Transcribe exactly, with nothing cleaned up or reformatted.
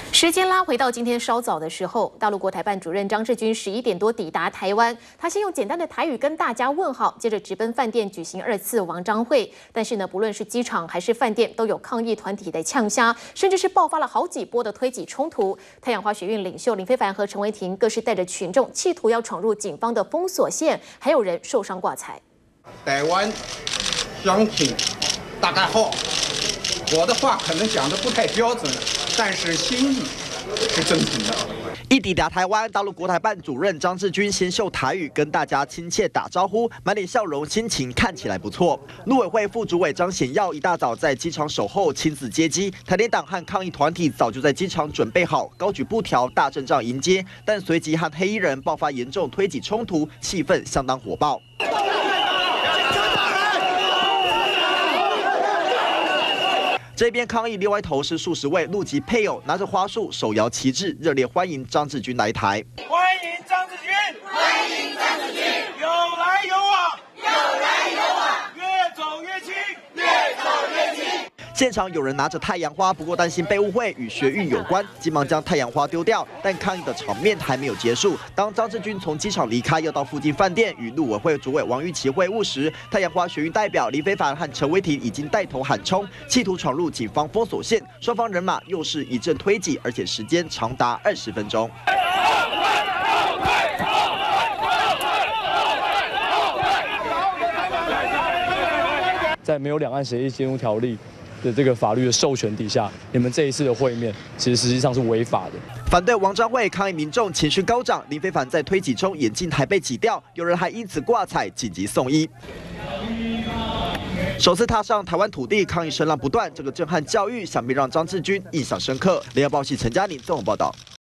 时间拉回到今天稍早的时候，大陆国台办主任张志军十一点多抵达台湾。他先用简单的台语跟大家问好，接着直奔饭店举行二次王章会。但是呢，不论是机场还是饭店，都有抗议团体在呛虾，甚至是爆发了好几波的推挤冲突。太阳花学运领袖林飞帆和陈为廷各是带着群众，企图要闯入警方的封锁线，还有人受伤挂彩。 台湾乡亲大家好，我的话可能讲的不太标准。 但是心意是真诚的。 一抵达台湾，大陆国台办主任张志军先秀台语，跟大家亲切打招呼，满脸笑容，心情看起来不错。陆委会副主委张显耀一大早在机场守候，亲自接机。台联党和抗议团体早就在机场准备好，高举布条、大阵仗迎接，但随即和黑衣人爆发严重推挤冲突，气氛相当火爆。 这边抗议另外一头是数十位陆籍配偶拿着花束、手摇旗帜，热烈欢迎张志军来台。 欢迎张志军， 欢迎张志军， 有来有往， 有来有往， 越走越近， 越走越近。 现场有人拿着太阳花，不过担心被误会与学运有关，急忙将太阳花丢掉。但抗议的场面还没有结束。当张志军从机场离开，要到附近饭店与陆委会主委王玉琪会晤时，太阳花学运代表林飞帆和陈为廷已经带头喊冲，企图闯入警方封锁线。双方人马又是一阵推挤，而且时间长达二十分钟。 在没有两岸协议监督条例的这个法律的授权底下，你们这一次的会面其实实际上是违法的。 反对王章会抗议民众情绪高涨，林飞帆在推挤中眼镜还被挤掉，有人还因此挂彩紧急送医。首次踏上台湾土地，抗议声浪不断，这个震撼教育想必让张志军印象深刻。联合报系陈嘉玲综合报道。